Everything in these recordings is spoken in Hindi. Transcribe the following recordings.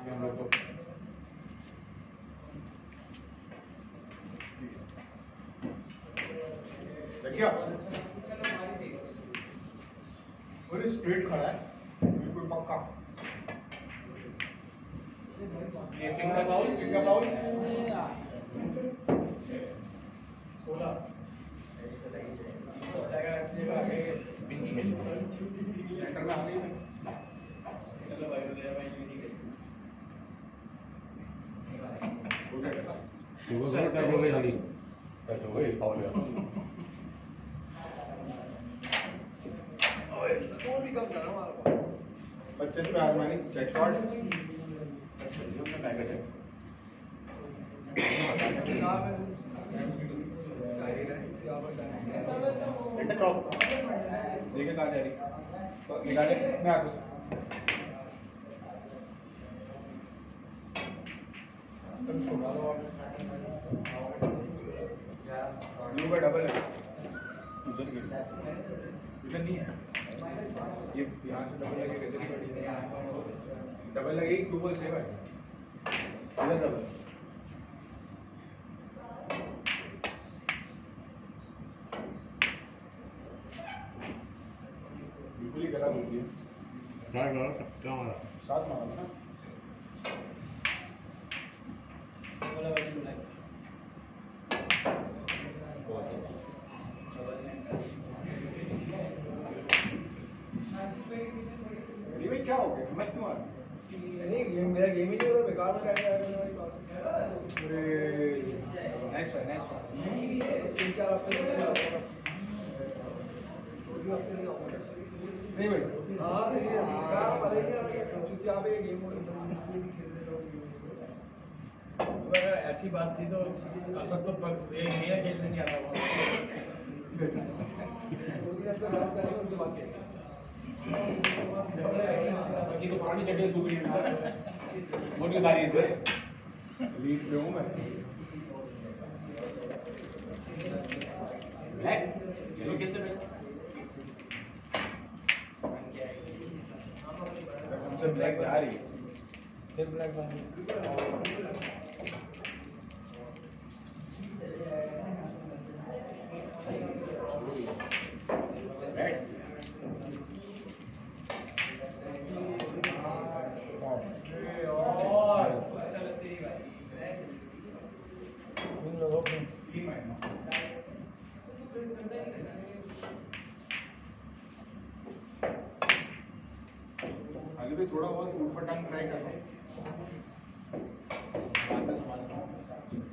हम लोग तो देखिए पूरी स्ट्रेट खड़ा है बिल्कुल पक्का। ये किंग का बाउल सोलह सेंटर में आ गई वो थोड़ा टच हो गई खाली, टच हो गई फाउल गया। स्कोर भी कम करा हमारा 25 पे आर्मानी चेक शॉट हमने पैकेट है टॉप देखे कहाँ जा रही तो निकाले मैं आपको ब्लू का डबल है उधर नहीं है ये यहाँ से डबल लगे कितनी बड़ी है डबल लगेगी क्यों बोल सेव है इधर डबल बिल्कुल ही गला बोलती है साथ मारा ना क्या हो गया समझ क्यों नहीं गेम मेरा गेम ही नहीं होता बेकार में टाइम आया मेरे पास अरे नाइस वन 3-4 हफ्ते नहीं भाई हां बेकार भले नहीं आ गया क्योंकि यहां पे गेम अगर ऐसी बात थी तो असद तो एक मेरा खेल में नहीं आता उसके बाद बाकी तो पुरानी चड्डी सूख रही है वो नहीं सारी इधर लीड पे हूँ मैं ब्लैक येलो कितने पे हमसे ब्लैक जा रही है फिर ब्लैक आगे भी थोड़ा बहुत ऊपर टांग ट्राई कर रहा हूँ बाद में संभाल रहा हूँ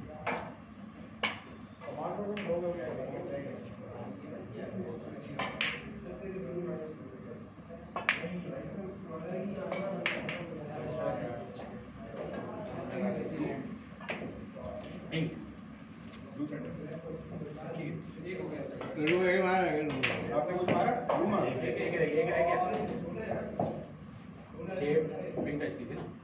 आपने कुछ मारा एक रह गया पिंक टच की थी ना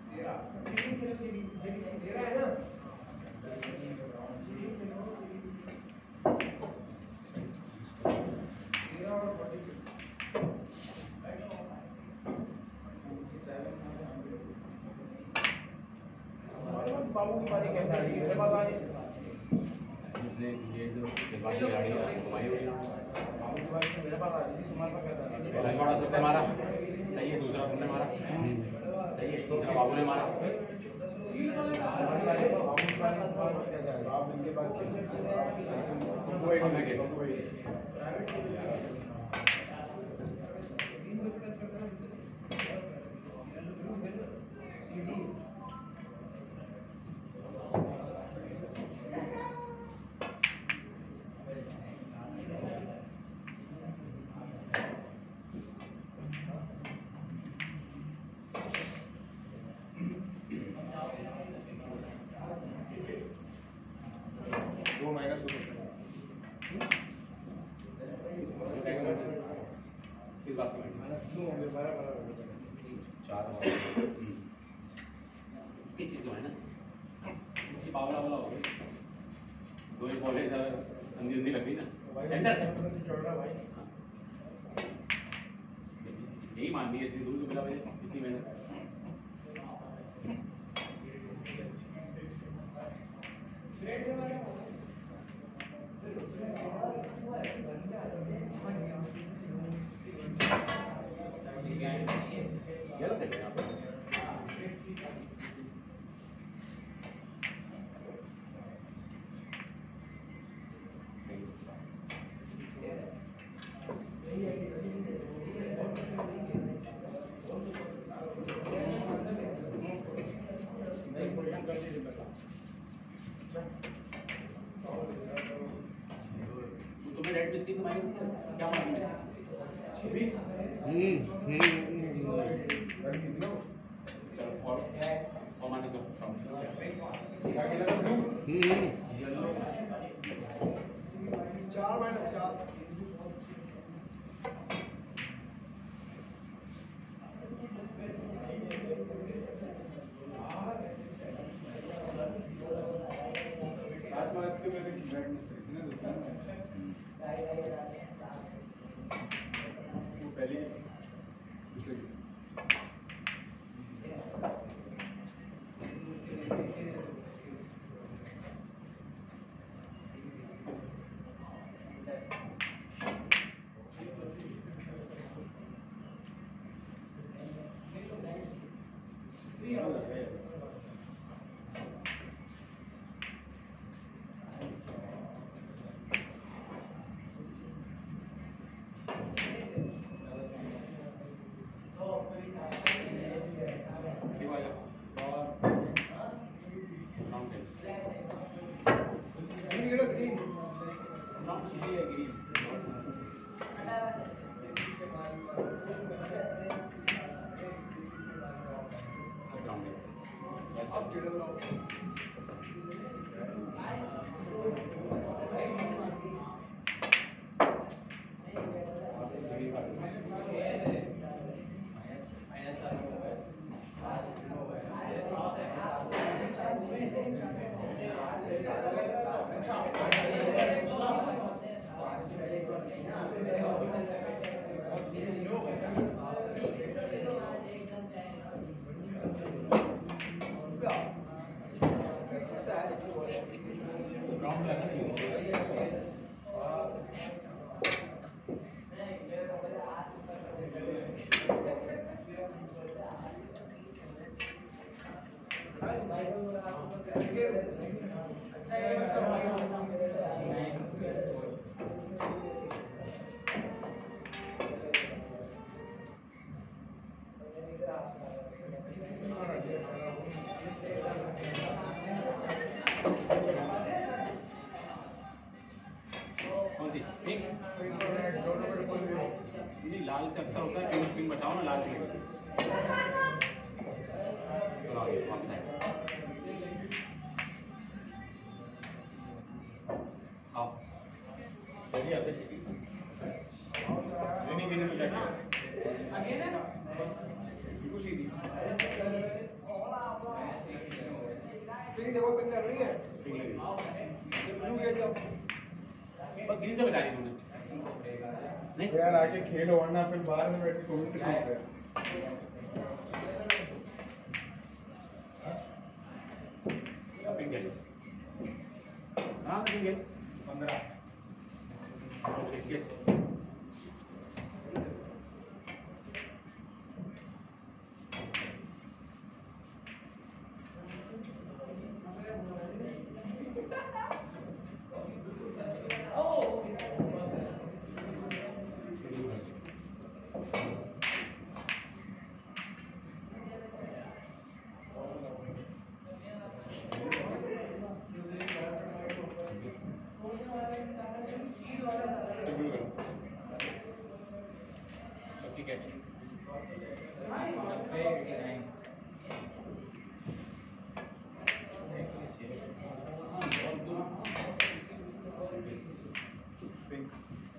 बाबू की बारी कैसे आ रही है इसलिए ये जो बाकी गाड़ी घुमाई हुई बाबू की बारी मेरे पास आ रही है तुम्हारे पास कैसा आ रही है पहला शॉट सबने मारा सही है दूसरा तुमने मारा सही है तीसरा बाबू ने मारा आप इनके पास दो माइनस हो सकता है किस बात में चार किस चीज़ का माइनस पावला वाला हो गया दो एक बॉल है अंधी अंधी लग गई ना सेंटर यही मान ली इतनी दूर तो मिला मुझे इतनी मेहनत सीधी कमाई होती है क्या मालूम है चलो और माने करो चार मैडम चार सात मार्च के मैंने बैट मिस करी थी ना वो पहले कौन सी पिंक नहीं लाल से अक्सर होता है पिंक पिंक बताओ ना लाल पिंक चलो आगे वापस आए आओ चलिए आपसे चलिए नहीं में जाके बिल्कुल सीधी ठीक देखो पिंक लग रही है ठीक लग रही है ब्लू ले जाओ बस ग्रीन से बता दी तूने नहीं यार आके खेलो वरना फिर बाहर में बैठ के कमेंट कर रहे पिंक है हाँ पिंक है 15 ओके यस ठीक है पिंक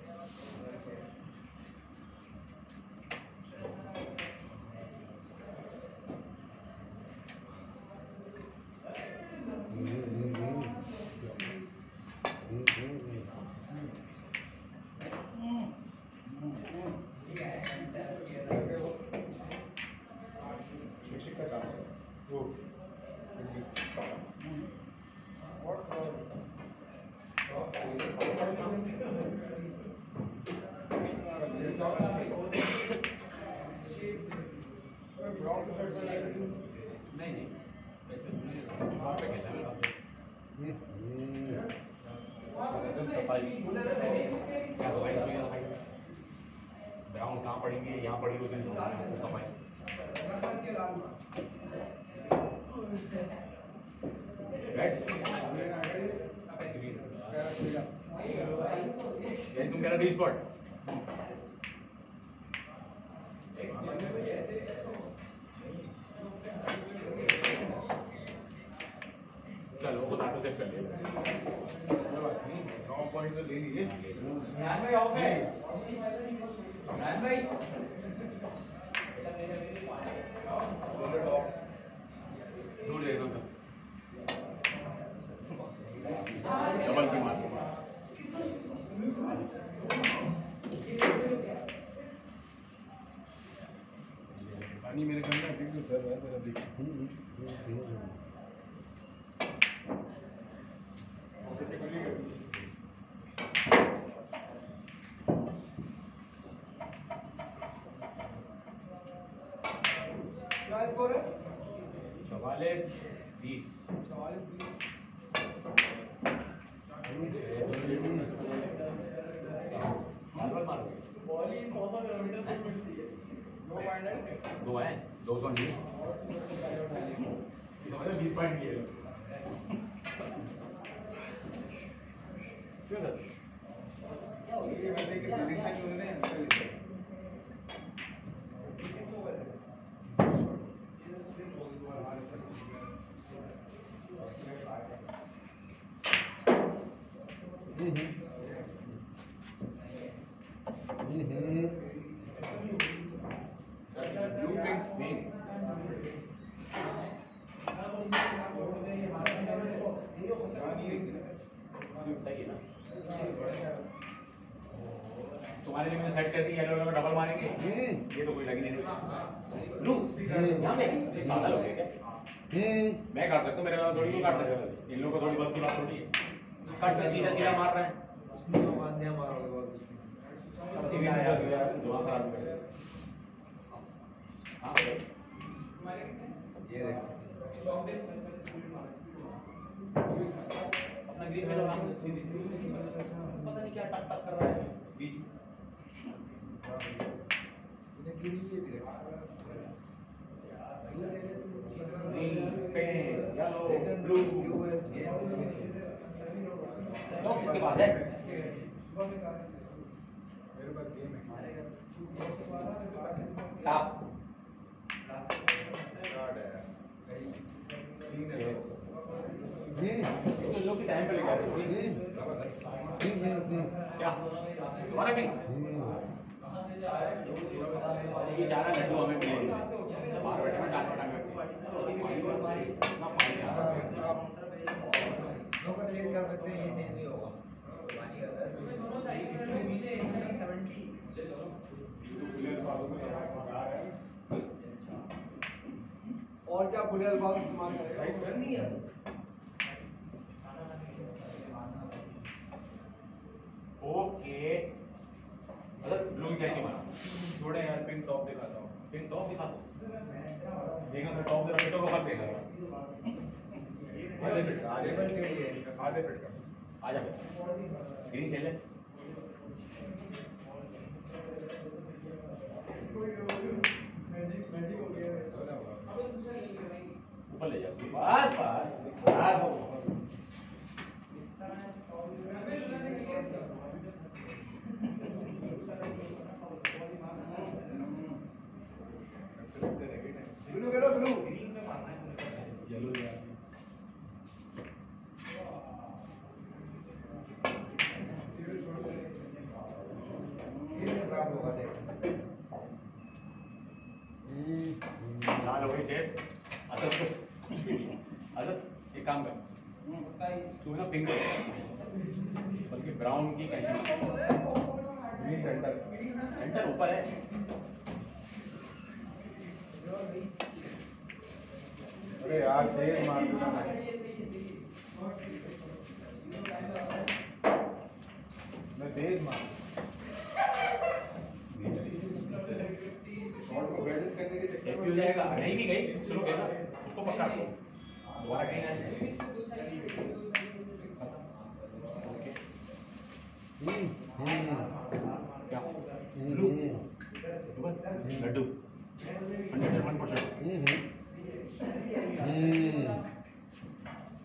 शिक्षक का काम से वो नहीं नहीं वहाँ पे कैसा है सफाई क्या सफाई इसमें सफाई ब्राउन कहाँ पड़ेंगे यहाँ पड़ेगी उस दिन सफाई रेड ग्रीन यही तुम कह रहे डी स्पॉट चलो वो ऑटो सेट कर लिया 9 पॉइंट तो ले लीजिए ध्यान में ऑफ है ध्यान भाई टॉप जोड़ दे दो डबल की मार पानी मेरे घर में अभी भी उतर रहा है मेरा देख क्या स्कोर है 44-20 बॉल ही 100 किलोमीटर दूर मिलती है 2 है 200 नहीं 20 पॉइंट किए क्यों सर क्या हो गया ये बंदे की प्रेडिक्शन उन्होंने निकल ली तुम्हारे लिए मैंने सेट कर दी येलो में डबल मारेंगे ये तो कोई लगी नहीं लू यहाँ पे पागल हो गए क्या मैं काट सकता हूँ मेरे वाला थोड़ी को काट सकता है इन लोगों को थोड़ी बस की बात थोड़ी है कट में सीधा सीधा मार रहा है दिमाग खराब कर अपना ग्रीन में लगाओ सीधी पता नहीं क्या टक टक कर रहा है बीच ब्लू तो किसके पास है मेरे पास गेम है टॉप तो लोग टाइम पे लेकर क्या तुम्हारा पिंग ये चारा लड्डू हमें मिलेंगे बाहर बैठे में डाल पटांग कर सकते हैं ये चेंज नहीं होगा और क्या खुले अल्फाज इस्तेमाल करेगा ओके अगर ब्लू क्या की मारा थोड़े यार पिंक टॉप दिखाता हूँ पिंग टॉप दिखा दो देखा मैं टॉप जरा पेटो को मत देखा आधे फिट आधे फिट का आ जा ग्रीन खेले ऊपर ले जा बस बस ब्लू करो ब्लू येलो ले खराब होगा देख लाल हो गई सेट असर कुछ भी नहीं असर एक काम कर तू ना पिंक बल्कि ब्राउन की कैंची ग्रीन सेंटर सेंटर ऊपर है अरे यार तेज मार दिया मैं तेज मार शॉट को बैलेंस करने के सेट चक्कर भी हो जाएगा नहीं भी गई स्लो खेलना उसको पक्का दोबारा कहीं ना क्या ब्लू लड्डू 101%।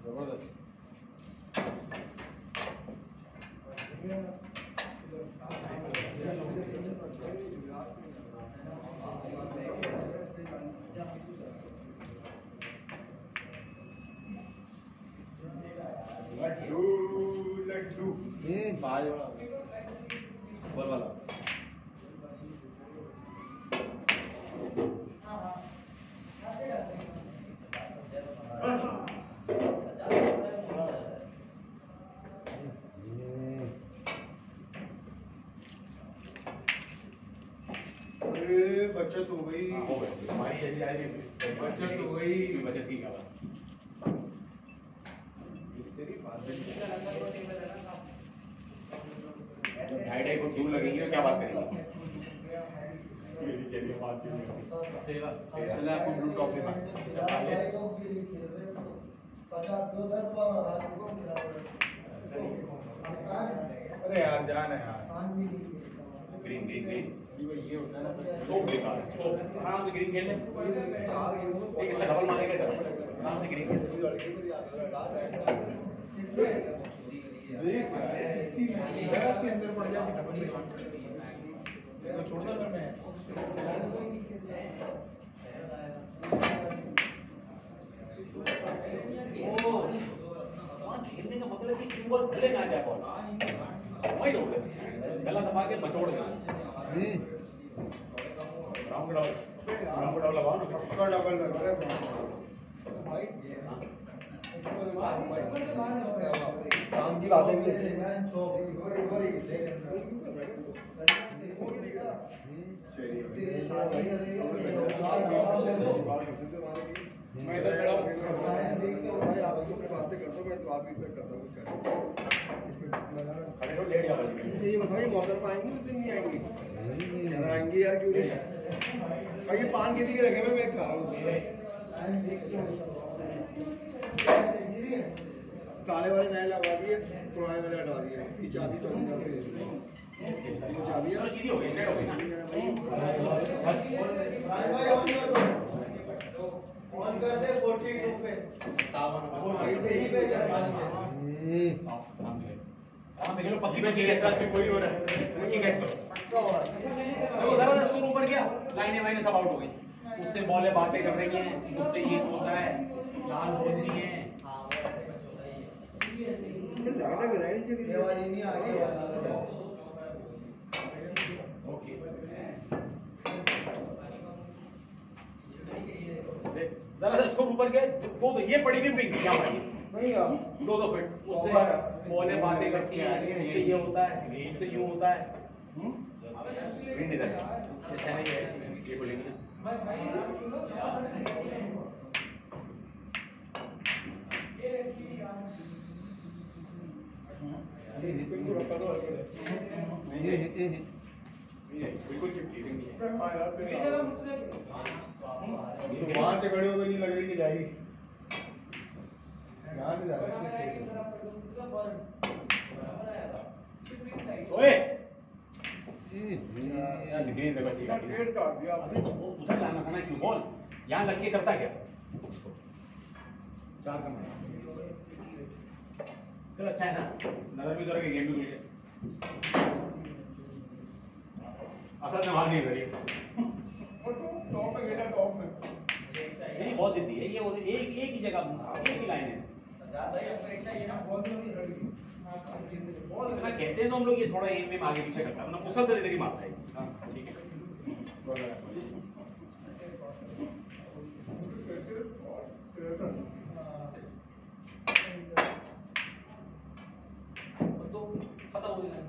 जबरदस्त बाज बॉल वाला बचत हो गई हमारी यही आएगी बचत हो गई बचत की क्या ढाई फुट दूर लगेंगे तो क्या बात करेंगे चलिए आपको ब्लू टॉप में अरे यार जान है यार ग्रीन ग्रीन ग्रीन सोप बेकार सोप आराम से ग्रीन खेल ले एक इसका डबल मारेगा इधर आराम से ग्रीन खेल अंदर पड़ जाए छोड़ना कर मैं खेलने का मतलब कि क्यों बॉल भले ना जाए बॉल वही रोक दे गला दबा के बचोड़ दे राउंड डाउन लगाओ ना पकड़ डबल लग रहा है भाई काम की बातें भी अच्छी हैं मैं इधर खड़ा हूं भाई आप लोग बातें करता हूं मैं तो आप इधर करता हूं खड़े हो लेट जाओ अच्छा ये बताओ ये मौसम आएंगे उस दिन नहीं आएंगे यार आएंगे यार क्यों नहीं भाई ये पान किसी के रखे हुए मैं खा रहा हूं काले वाले नए लगा दिए पुराने वाले हटा दिए इसकी चाबी तो नहीं जाती ये चाबी है सीधी हो गई सेट हो गई ऑन कर दे 42 पे 57 देख लो पक्की पे कैच कर कोई हो रहा है पक्की कैच करो देखो जरा स्कोर ऊपर गया लाइनें वाइनें सब आउट हो गई उससे बॉलें बातें कर रही हैं उससे ये होता है लाल होती हैं ज्यादा ग्राइंड चली देवाजी नहीं आ गई ओके जरा सा स्कोर ऊपर गया दो ये पड़ी हुई पिंक क्या पड़ी नहीं यार 2 फीट उससे बॉलें बातें करती हैं उससे ये होता है उससे यूं होता है ग्रीन इधर अच्छा नहीं है ये बोलेंगे ना बिल्कुल रखा दो बिल्कुल चिपकी नहीं है वहां से खड़े हो गए नहीं लग रही कि जाएगी यहाँ से जा रही है ओए ग्रीन देखो अच्छी गाड़ी पेड़ काट दिया अबे तो वो उधर लाना था ना क्यों बॉल यहाँ लग के करता क्या 4 का चलो अच्छा है ना नजर भी तो रखे गेम भी खुल गया असल में वहां नहीं करी टॉप में गेटा टॉप में ये बहुत देती है ये एक ही जगह एक ही लाइन है इतना कहते हैं तो हम लोग ये थोड़ा एम में आगे पीछे करता है मतलब मुसलसल इधर ही मारता है ठीक है तो पता हो जाए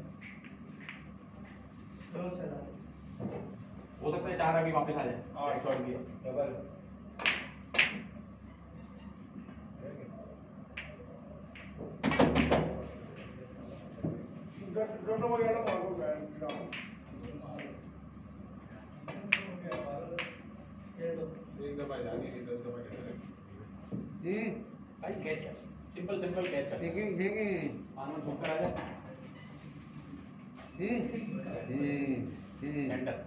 हो सकता है 4 अभी वापस आ जाए शॉट भी है डबल दोनों वगैरह मारो एक दफा जानी नहीं 10 दफा कैसे भाई कैच कर सिंपल कैच कर पान में झुक कर आ जा सेंटर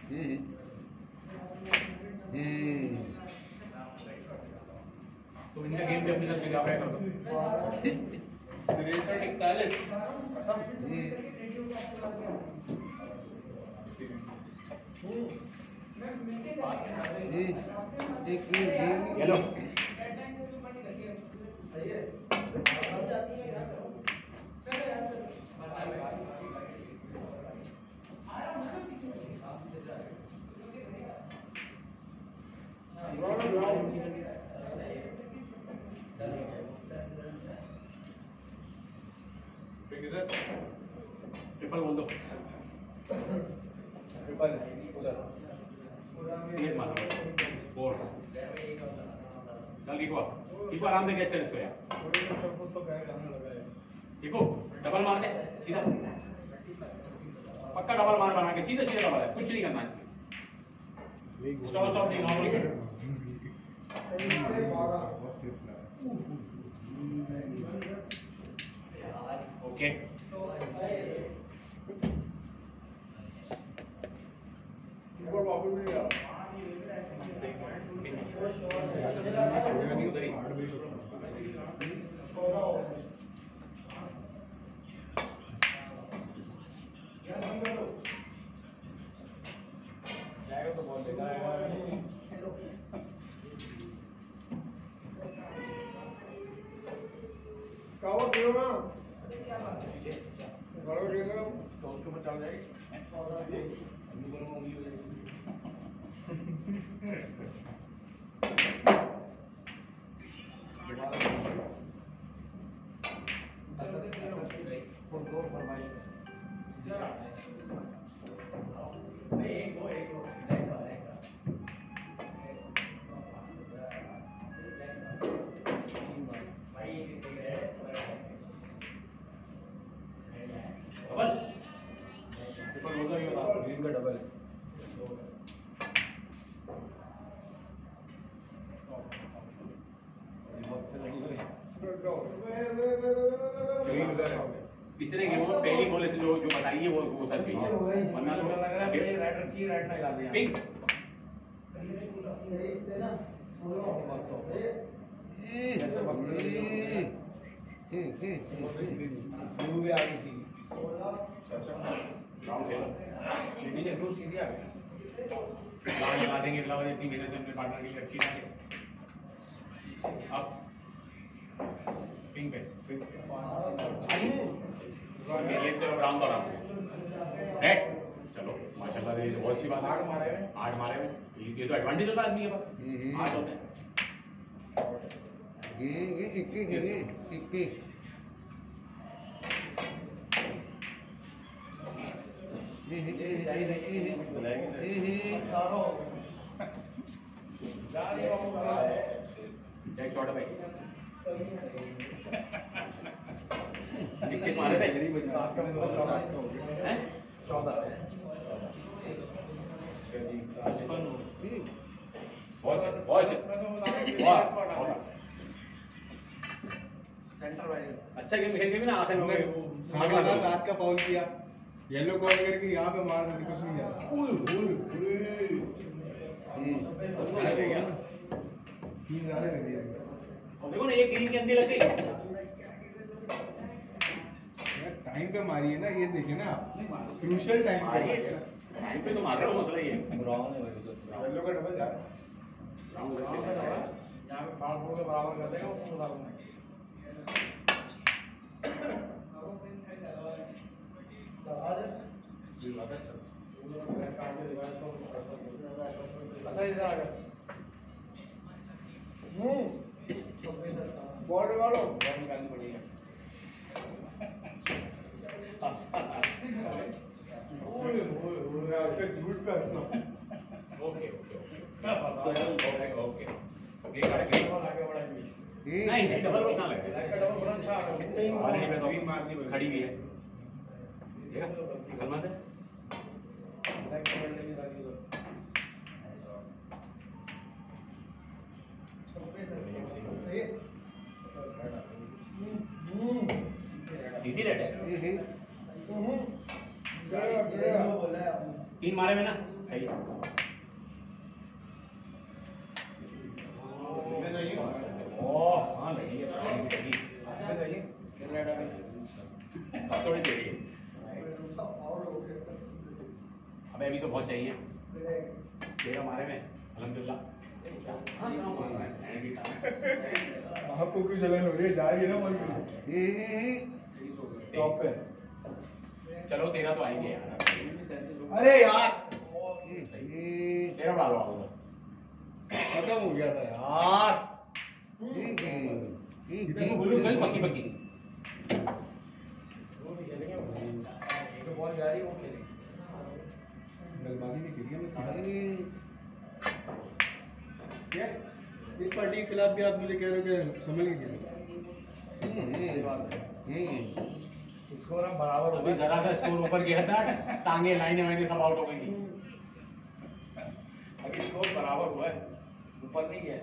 तो इनका गेम भी अपनी तरफ जगह कर दो 43 येलो ट्रिपल बोल दो। ट्रिपल उधर तेज मारो। फोर्स। चल कीको आराम से कैच कर इसको यार। कीको डबल मार दे सीधा। पक्का डबल मार बना के सीधा डबल है, कुछ नहीं करना चाहिए। स्टॉप नहीं नॉर्मल कर। ओके तो बहुत देखा है कावा पियो ना बड़ो देगा तो उसके ऊपर चढ़ जाएगी उंगली हो जाएगी ग्रीन का डबल है पिछले गेम में पहली बॉल से जो बताई है वो सच गई है, वरना तो लग रहा है ये राइडर की राइट ना हिला दे पिंक ऐसे ब्लू भी आ गई सी राउंड खेलो नीचे ब्लू सीधी आ गई राउंड लगा देंगे इतना बजे 3 महीने से अपने पार्टनर के लिए अच्छी है। अब पिंक पे ये तो राउंड और रेड चलो माशाल्लाह ये बहुत अच्छी बात है। 8 मारे हुए ये तो एडवांटेज होता है आदमी के पास 8 होते हैं। एक छोटा भाई 21 मारे थे 7 का मतलब 14 अच्छा गेम खेल के भी ना आते हैं 7 का फाउल किया येलो कॉल करके यहाँ पे मार देते कुछ नहीं किया तीन ज्यादा दे दिया देखो ना ये ग्रीन के अंदर लग गई टाइम पे मारी है ना ये देखे ना क्रूशियल टाइम पे टाइम पे तो मार रहा हूँ मसला ये ब्राउन है भाई येलो का डबल यार यहाँ पे फाड़ फोड़ के बराबर कर देगा उसको डालना बॉल वालों निकालनी पड़ेगी झूठ का ओके ओके ओके नहीं डबल रोल ना लगे ऑलरेडी मैं तो खड़ी भी है सलमान है रेड है 3 मारे में ना सही है हाँ लगी है थोड़ी देरी है अबे अभी तो बहुत चाहिए 13 मारे में अल्हम्दुलिल्लाह आपको कुछ जलन हो रही है जा रही है ना बॉल टॉप पे चलो 13 तो आएंगे यार अरे यार 13 डालो आप खत्म हो गया था यार बोलो गल पक्की पक्की के बाद मुझे कह रहे हो कि समझ गए इसको ना बराबर अभी जरा सा स्कोर ऊपर गया था, टांगे लाइनें वाइनें सब आउट हो गई थी। अभी स्कोर बराबर हुआ है, ऊपर नहीं गया।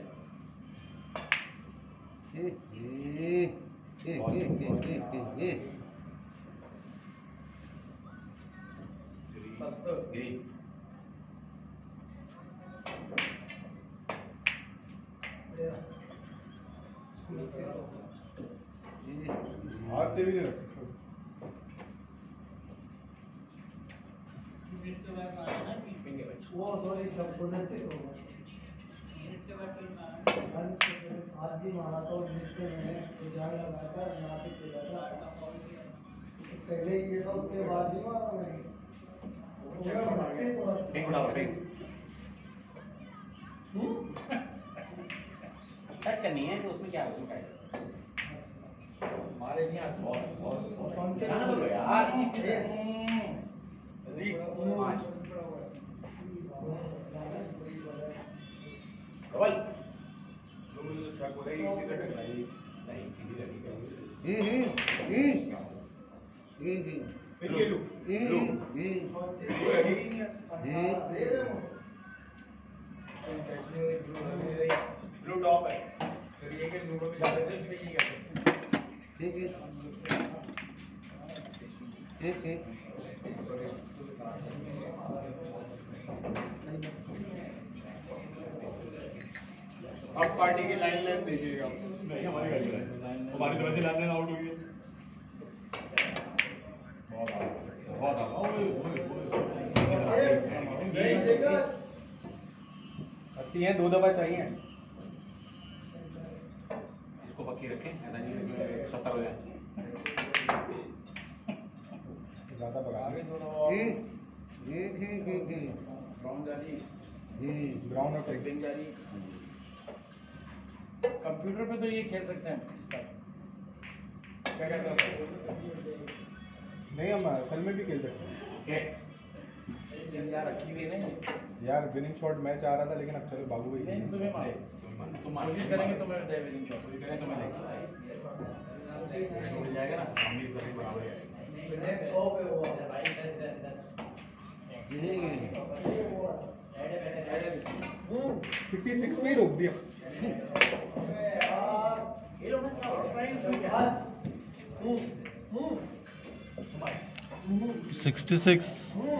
ग्रीन हाथ से भी नहीं रख सकते। वो थोड़ी कंपोनेंट है आज भी मारा तो जिससे मैंने जान लगाया था नासिक के जाता पहले ये था उसके बाद भी मारा मैंने फेंक उड़ा फेंक टच करनी है तो उसमें क्या है, उसमें क्या है? हमारे नहीं हाथ बहुत जाना तो यार डबल मुझे शक हो रहा है इसी का टकराई नहीं सीधी लगी फिर ये लू लू ब्लू टॉप है, फिर ये के लूडो में जाते थे, फिर ये करते अब पार्टी की लाइन लाइन दीजिएगा। नहीं हमारी गाड़ी है, हमारी तो वैसे लाइन आउट हुई है। बहुत अस्सी हैं, 2 दफा चाहिए। इसको पक्की रखें, ऐसा नहीं 70 हो जाए। ज्यादा बगा आगे थोड़ा ब्राउन जाली, ब्राउन और पिंक। पिंक जाली। कंप्यूटर पे तो ये खेल सकते हैं इस तरह। क्या कहते हैं? नहीं, हम असल में भी खेल सकते हैं ओके यार रखी हुई नहीं यार। विनिंग शॉट मैं चाह रहा था, लेकिन अब चलो बाबू भाई नहीं, तुम्हें मारो। तुम कोशिश करेंगे तो मैं दे विनिंग शॉट। कोशिश करें तो मैं देखूंगा मिल जाएगा ना, हम भी करेंगे बराबर ही आएगा। 66 में ही रोक दिया। $66